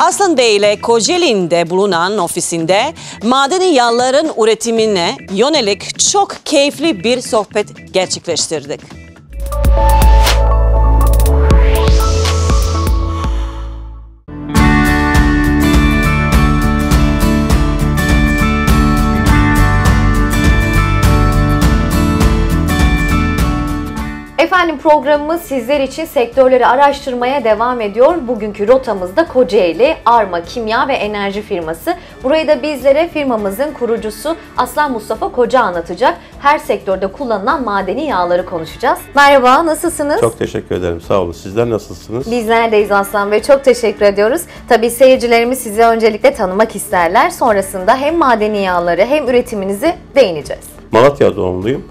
Aslan Bey ile Kocaeli'nde bulunan ofisinde madeni yağların üretimine yönelik çok keyifli bir sohbet gerçekleştirdik. Efendim programımız sizler için sektörleri araştırmaya devam ediyor. Bugünkü rotamızda Kocaeli Arma Kimya ve Enerji firması. Burayı da bizlere firmamızın kurucusu Aslan Mustafa Koca anlatacak. Her sektörde kullanılan madeni yağları konuşacağız. Merhaba, nasılsınız? Çok teşekkür ederim, sağ olun. Sizler nasılsınız? Bizler deyiz Aslan Bey, çok teşekkür ediyoruz. Tabii seyircilerimiz sizi öncelikle tanımak isterler. Sonrasında hem madeni yağları hem üretiminizi değineceğiz. Malatya doğumluyum.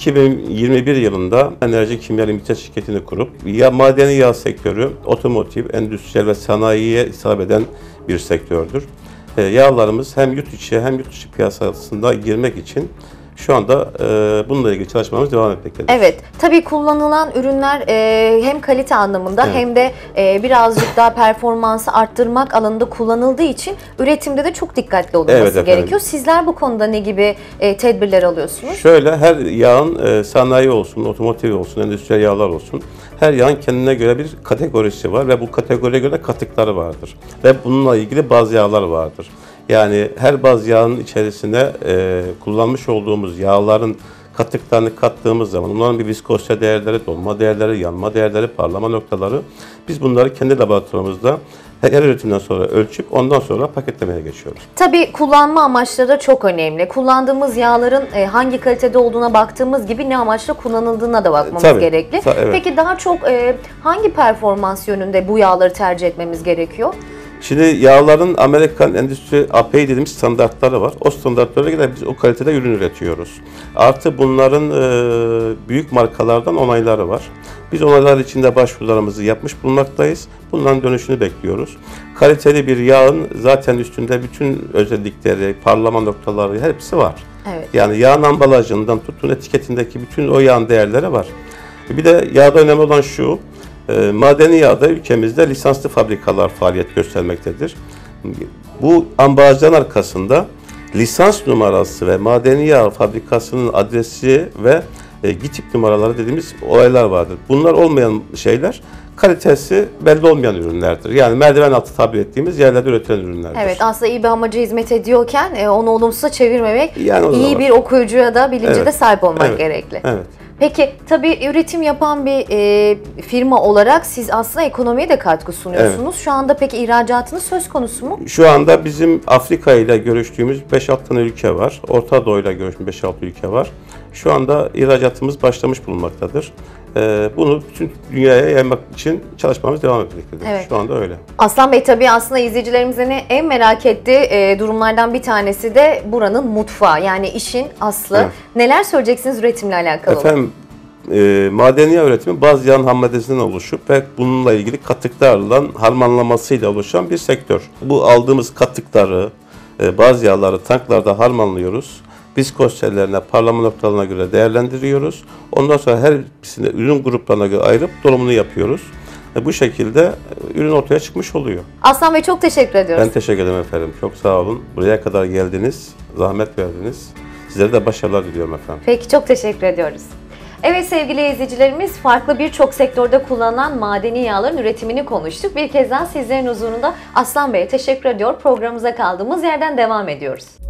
2021 yılında Enerji Kimya Limited şirketini kurup madeni yağ sektörü otomotiv, endüstriyel ve sanayiye hitap eden bir sektördür. Yağlarımız hem yurt içi hem yurt dışı piyasasında girmek için şu anda bununla ilgili çalışmamız devam etmektedir. Evet, tabii kullanılan ürünler hem kalite anlamında evet. hem de birazcık daha performansı arttırmak alanında kullanıldığı için üretimde de çok dikkatli olunması gerekiyor. Sizler bu konuda ne gibi tedbirler alıyorsunuz? Şöyle, her yağın sanayi olsun, otomotiv olsun, endüstriyel yağlar olsun, her yağın kendine göre bir kategorisi var ve bu kategoriye göre katıkları vardır. Ve bununla ilgili bazı yağlar vardır. Yani her baz yağın içerisine kullanmış olduğumuz yağların katıklarını kattığımız zaman onların bir viskozite değerleri, dolma değerleri, yanma değerleri, parlama noktaları, biz bunları kendi laboratuvarımızda her üretimden sonra ölçüp ondan sonra paketlemeye geçiyoruz. Tabii kullanma amaçları da çok önemli. Kullandığımız yağların hangi kalitede olduğuna baktığımız gibi ne amaçla kullanıldığına da bakmamız gerekli. Evet. Peki daha çok hangi performans yönünde bu yağları tercih etmemiz gerekiyor? Şimdi yağların Amerikan Endüstri API dediğimiz standartları var. O standartlara göre biz o kalitede ürün üretiyoruz. Artı bunların büyük markalardan onayları var. Biz onaylar içinde başvurularımızı yapmış bulunmaktayız. Bunların dönüşünü bekliyoruz. Kaliteli bir yağın zaten üstünde bütün özellikleri, parlama noktaları hepsi var. Evet. Yani yağın ambalajından tutun etiketindeki bütün o yağın değerleri var. Bir de yağda önemli olan şu, madeni yağda ülkemizde lisanslı fabrikalar faaliyet göstermektedir. Bu ambalajların arkasında lisans numarası ve madeni yağ fabrikasının adresi ve GİTİP numaraları dediğimiz olaylar vardır. Bunlar olmayan şeyler kalitesi belli olmayan ürünlerdir. Yani merdiven altı tabir ettiğimiz yerlerde üretilen ürünlerdir. Evet, aslında iyi bir amaca hizmet ediyorken onu olumsuza çevirmemek, yani iyi bir okuyucuya da bilince de sahip olmak gerekli. Evet. Peki tabii üretim yapan bir firma olarak siz aslında ekonomiye de katkı sunuyorsunuz. Evet. Şu anda peki ihracatınız söz konusu mu? Şu anda bizim Afrika ile görüştüğümüz 5-6 tane ülke var. Orta Doğu ile görüştüğümüz 5-6 ülke var. Şu anda ihracatımız başlamış bulunmaktadır. Bunu bütün dünyaya yaymak için çalışmamız devam etmektedir. Evet. Şu anda öyle. Aslan Bey, tabii aslında izleyicilerimizin en merak ettiği durumlardan bir tanesi de buranın mutfağı. Yani işin aslı. Evet. Neler söyleyeceksiniz üretimle alakalı? Efendim, madeni yağ üretimi bazı yağın ham maddesinden oluşup ve bununla ilgili katıklarla harmanlamasıyla oluşan bir sektör. Bu aldığımız katıkları, bazı yağları tanklarda harmanlıyoruz. Viskozitelerine, parlama noktalarına göre değerlendiriyoruz. Ondan sonra her birisini ürün gruplarına göre ayırıp dolumunu yapıyoruz. Bu şekilde ürün ortaya çıkmış oluyor. Aslan Bey, çok teşekkür ediyoruz. Ben teşekkür ederim efendim. Çok sağ olun. Buraya kadar geldiniz, zahmet verdiniz. Sizlere de başarılar diliyorum efendim. Peki, çok teşekkür ediyoruz. Evet sevgili izleyicilerimiz, farklı birçok sektörde kullanılan madeni yağların üretimini konuştuk. Bir kez daha sizlerin huzurunda Aslan Bey'e teşekkür ediyor. Programımıza kaldığımız yerden devam ediyoruz.